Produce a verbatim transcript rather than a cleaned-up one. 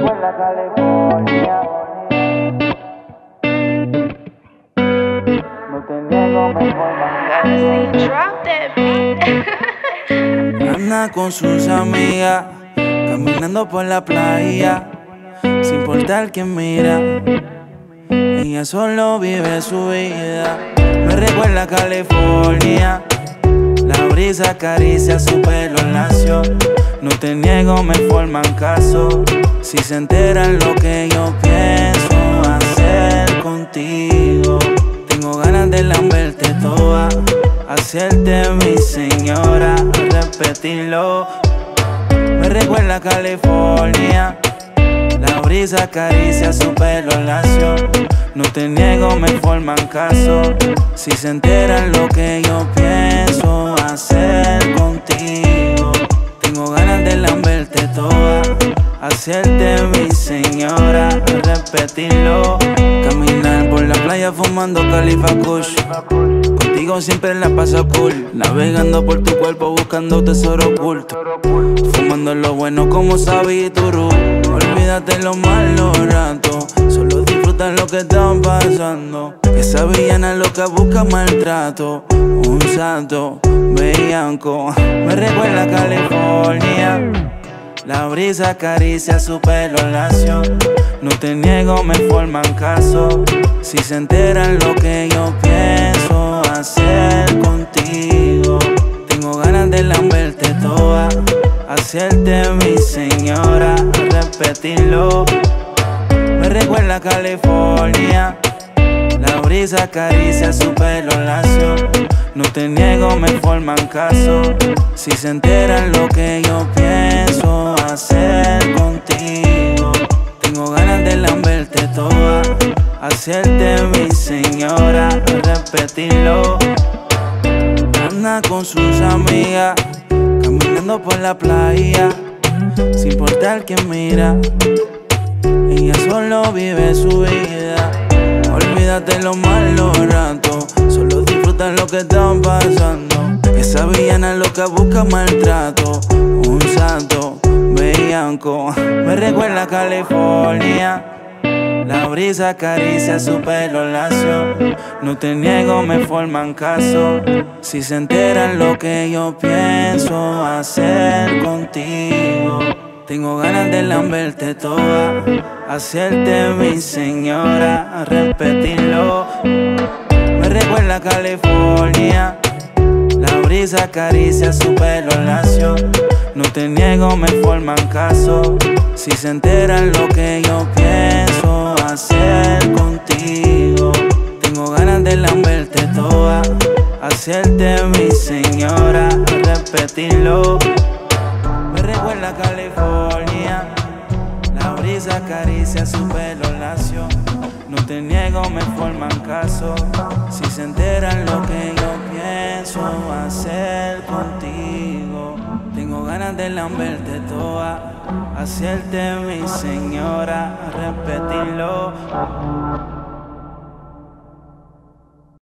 recuerda California. No te niego, me forman. Drop that beat. Anda con sus amigas, caminando por la playa, sin importar quién mira. Ella solo vive su vida. Me recuerda a California. La brisa acaricia su pelo lacio. No te niego, me forman caso. Si se enteran lo que yo pienso hacer contigo. Tengo ganas de lamberte toda, hacerte mi señora, repetirlo. Me recuerda a California. La brisa acaricia su pelo lacio. No te niego, me forman caso. Si se enteran lo que yo pienso hacer contigo. Tengo ganas de lamberte toda, hacerte mi señora, repetirlo. Caminar por la playa fumando Califa Kush. Contigo siempre la paso cool, navegando por tu cuerpo buscando tesoro oculto. Fumando lo bueno como Sabituru. Olvídate lo malo rato, solo disfruta lo que están pasando. Esa villana loca busca maltrato. Un santo bellaco me recuerda a California. La brisa acaricia su pelo lacio. No te niego, me forman caso. Si se enteran lo que yo pienso hacer contigo. Tengo ganas de lamberte toda, hacerte mi señora, repetirlo. Me recuerda a California. La brisa acaricia su pelo lacio. No te niego, me forman caso. Si se enteran lo que yo pienso hacer contigo. Tengo ganas de lamberte toda, hacerte mi señora, repetirlo. Anda con sus amigas, caminando por la playa, sin importar quién mira. Ella solo vive su vida. Olvídate lo malo rato, solo disfruta lo que están pasando. Esa villana loca busca maltrato. Un santo bellaco me recuerda a California. La brisa acaricia su pelo lacio. No te niego, me forman caso. Si se enteran lo que yo pienso hacer contigo. Tengo ganas de lamberte toda, hacerte mi señora, repetirlo. Me recuerda a California. La brisa acaricia su pelo lacio. No te niego, me forman caso. Si se enteran lo que yo pienso hacer contigo. Tengo ganas de lamberte toda, hacerte mi señora, repetirlo. Me recuerda a California. La brisa acaricia su pelo lacio. No te niego, me forman caso. Si se enteran lo que yo pienso hacer contigo. Tengo ganas de lamberte toda, hacerte mi señora, repetirlo.